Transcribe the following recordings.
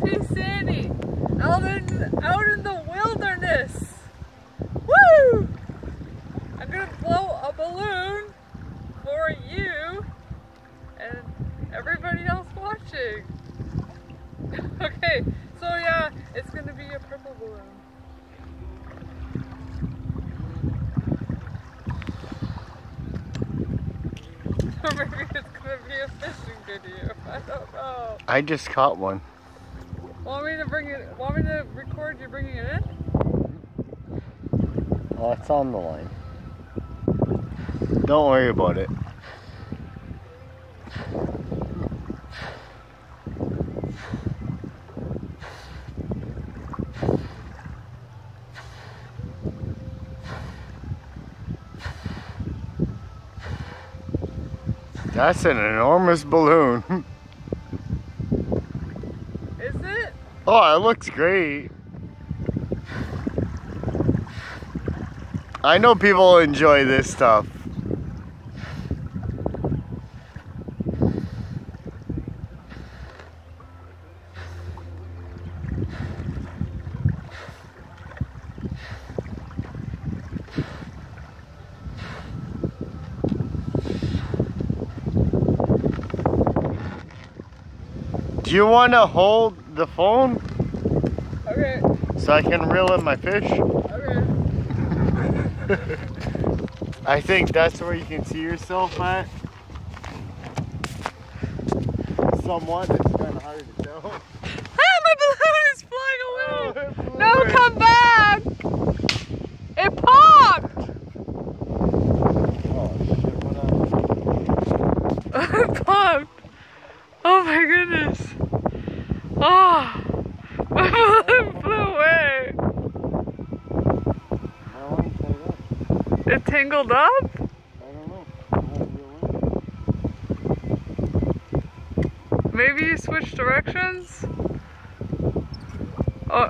RIP Sandy, out in the wilderness. Woo! I'm gonna blow a balloon for you and everybody else watching. Okay, so yeah, it's gonna be a purple balloon. Or maybe it's gonna be a fishing video. I don't know. I just caught one. Want me to record you bringing it in? Oh, it's on the line. Don't worry about it. That's an enormous balloon. Is it? Oh, it looks great. I know people enjoy this stuff. Do you want to hold the phone? Okay. So I can reel in my fish? Okay. I think that's where you can see yourself at. Somewhat, it's kind of hard to tell. Ah, my balloon is flying away! Oh, No, come back! It popped! Oh shit, what happened? It popped! Oh my goodness! Oh! My balloon flew away! It tangled up? I don't know. I won't reel in. Maybe you switched directions? Oh.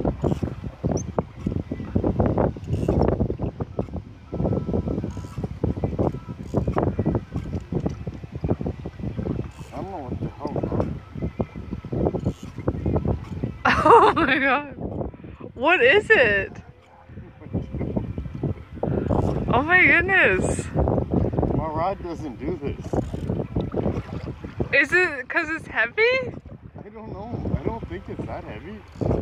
I don't know what the hell. Oh my god. What is it? Oh my goodness. My rod doesn't do this. Is it because it's heavy? I don't know. I don't think it's that heavy.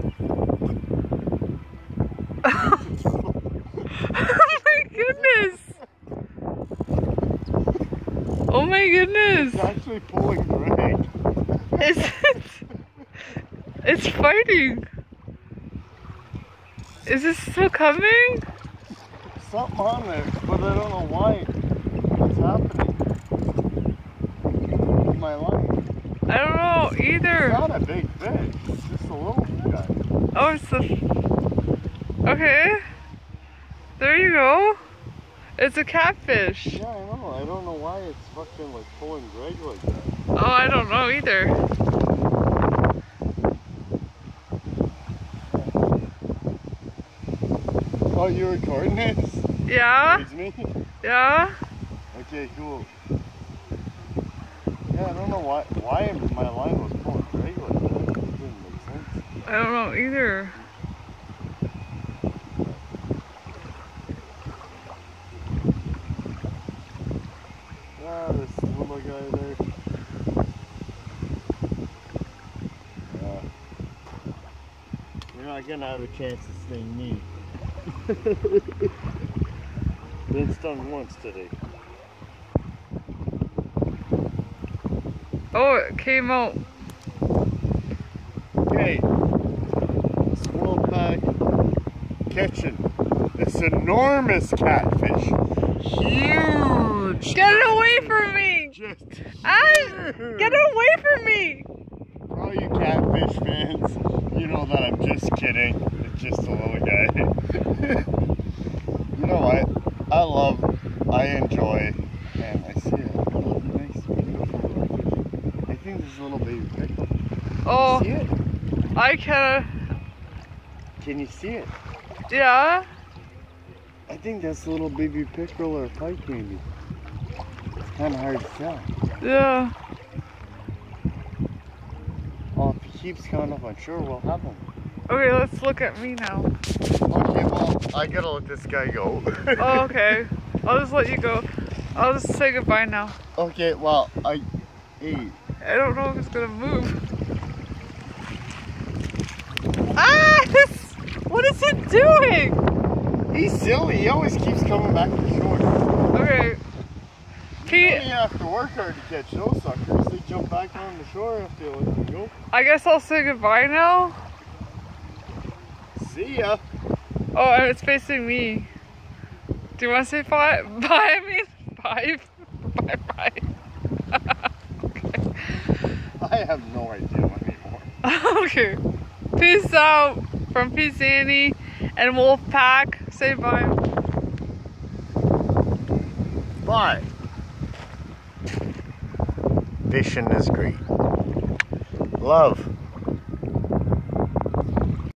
Oh my goodness. Oh my goodness. It's actually pulling drag. Is it? It's fighting. Is this still coming? Something on there, but I don't know why it's happening. In my line. I don't know It's either. not a big fish. It's just a little guy. Oh, it's the... Okay. There you go. It's a catfish. Yeah, I know. I don't know why it's fucking like pulling drag like that. Oh, I don't know either. Oh, you recording this? Yeah? It's me? Yeah? Okay, cool. Yeah, I don't know why my line was pulling drag like that. It didn't make sense. I don't know either. Ah, this little guy there. Yeah. You're not gonna have a chance to sting me. Been stung once today. Oh, it came out. Okay. Swirl back. Catching this enormous catfish. Huge! Get it away from me! Just Get it away from me! For all you catfish fans, you know that I'm just kidding. It's just a little guy. You know what? I enjoy, and I see it. Nice, beautiful. I think this is a little baby pickle. Oh, See it? I can. Can you see it? Yeah. I think that's a little baby pickerel or a pike maybe. It's kind of hard to tell. Yeah. Off keeps coming up, I'm sure we'll have him. Okay, let's look at me now. Okay, well, I gotta let this guy go. Oh, okay. I'll just let you go. I'll just say goodbye now. Okay, well, hey. I don't know if it's gonna move. Ah! What is it doing? He's silly. He always keeps coming back to shore. Okay. You don't have to work hard to catch those suckers. They jump back on the shore after they let them go. I guess I'll say goodbye now. See ya. Oh, and it's facing me. Do you want to say bye? Bye, I mean, bye. Bye. Okay. I have no idea anymore. Okay. Peace out from Peace Annie and Wolfpack. Say bye. Bye. Fishing is great. Love.